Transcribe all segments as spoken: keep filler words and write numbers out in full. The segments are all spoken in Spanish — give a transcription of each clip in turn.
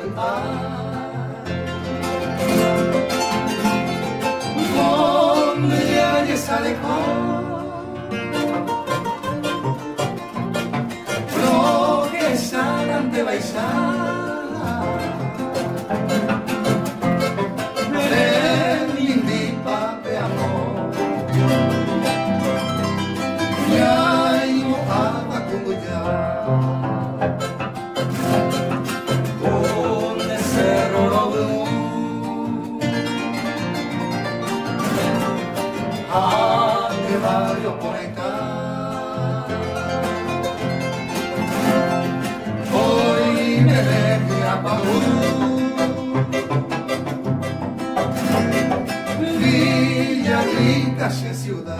cantar. Donde ya se alejó, lo que saben de bailar. Ante barrio conectar, hoy me deje apagó, Villa Rica se ciudad.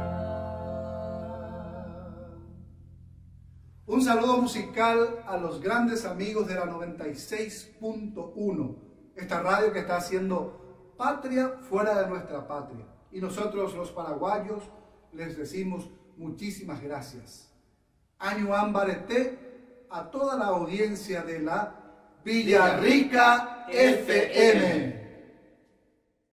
Un saludo musical a los grandes amigos de la noventa y seis punto uno, esta radio que está haciendo patria fuera de nuestra patria. Y nosotros los paraguayos les decimos muchísimas gracias. Año Ambarete a toda la audiencia de la Villa Rica F M.